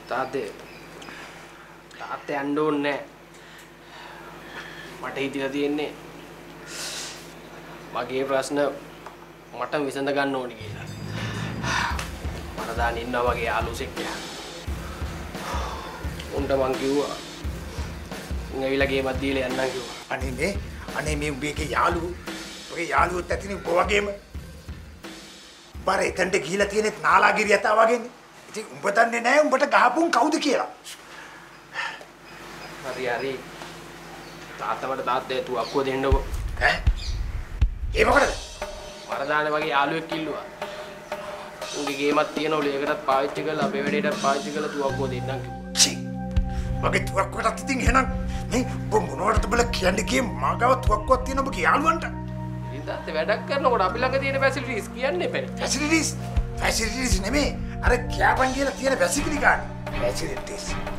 තාත්තේ යන්න ඕනේ මට හිතලා තියෙන්නේ මගේ ප්‍රශ්න මට විසඳ ගන්න ඕනි කියලා. මට දාන්න ඉන්නවා මගේ යාළුවෙක් කියලා. උන්ට මං කිව්වා ඇවිල්ලා ගේමක් දීලා යන්නම් කිව්වා. අනේ මේ උඹේ යාළුවෝ ඔගේ යාළුවොත් ඇතිනේ උඹ වගේම. බර එතනට ගිහිලා තියෙනෙත් නාලාගිරි යතා වගේනේ. ඉතින් උඹ දන්නේ නැහැ උඹට ගහපුන් කවුද කියලා. හරි තාත්තේ තුවක්කුව දෙන්නකෝ. ඈ ඒ මොකටද? වරදාන වගේ යාළුවෙක් කිල්ලුවා. උන්ගේ ගේමක් තියෙනවලු ඒකටත් පාවිච්චි කරලා අපේ වැඩේටත් පාවිච්චි කරලා තුවක්කුව දෙන්නම් කිව්වා. චි මගේ තුවක්කුවටත් ඉතින් එහෙනම් මේ මොනවටද බල කියන්නේ කී මගව තුවක්කුවක් තියෙන ඔබගේ යාළුවන්ට. ඉතින් තාත්තේ වැඩක් කරනකොට අපි ළඟ තියෙන ෆැසිලිටිස් කියන්නේ බෑ. ෆැසිලිටිස් නෙමෙයි අර කැපන් කියලා තියෙන ෆැසිලිටි ගන්න. ෆැසිලිටිස්